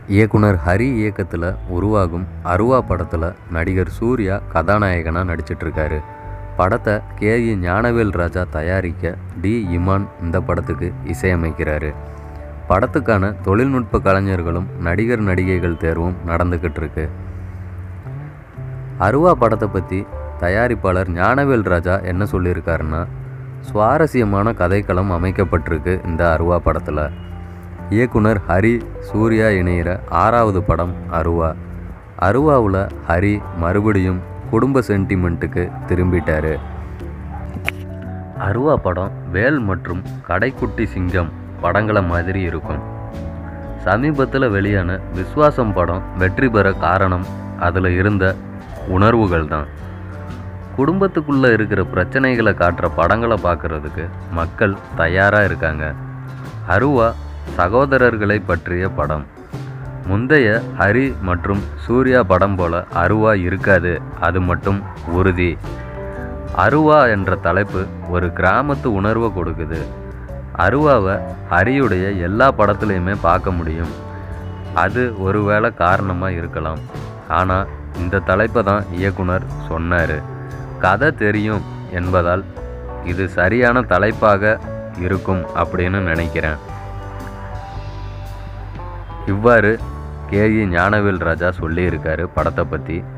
இயக்குனர் ஹரி இயக்கத்தில் உருவாகும் அருவா படத்தில் நடிகர் சூர்யா கதாநாயகனாக நடிச்சிட்ருக்காரு. படத்தை கே.இ. ஞானவேல் ராஜா தயாரிக்க டி. இமான் இந்த படத்துக்கு இசையமைக்கிறாரு. படத்துக்கான தொழில்நுட்ப கலைஞர்களும் நடிகர் நடிகைகள் தேர்வும் நடந்துக்கிட்டு இருக்கு. அருவா படத்தை பற்றி தயாரிப்பாளர் ஞானவேல் ராஜா என்ன சொல்லியிருக்காருன்னா, சுவாரஸ்யமான கதைக்களம் அமைக்கப்பட்டிருக்கு இந்த அருவா படத்தில். இயக்குனர் ஹரி சூர்யா இணைகிற 6வது படம் அருவா. அருவாவில் ஹரி மறுபடியும் குடும்ப சென்டிமெண்ட்டுக்கு திரும்பிட்டார். அருவா படம் வேல் மற்றும் கடைக்குட்டி சிங்கம் படங்களை மாதிரி இருக்கும். சமீபத்தில் வெளியான விஸ்வாசம் படம் வெற்றி பெற காரணம் அதில் இருந்த உணர்வுகள் தான். குடும்பத்துக்குள்ளே இருக்கிற பிரச்சனைகளை காட்டுற படங்களை பார்க்குறதுக்கு மக்கள் தயாராக இருக்காங்க. அருவா சகோதரர்களை பற்றிய படம். முந்தைய ஹரி மற்றும் சூர்யா படம் போல அருவா இருக்காது, அது மட்டும் உறுதி. அருவா என்ற தலைப்பு ஒரு கிராமத்து உணர்வை கொடுக்குது. அருவாவை ஹரியுடைய எல்லா படத்துலையுமே பார்க்க முடியும். அது ஒருவேளை காரணமாக இருக்கலாம். ஆனால் இந்த தலைப்பை தான் இயக்குனர் சொன்னார். கதை தெரியும் என்பதால் இது சரியான தலைப்பாக இருக்கும் அப்படின்னு நினைக்கிறேன். இவ்வாறு கே.இ. ஞானவேல் ராஜா சொல்லியிருக்காரு படத்தை பற்றி.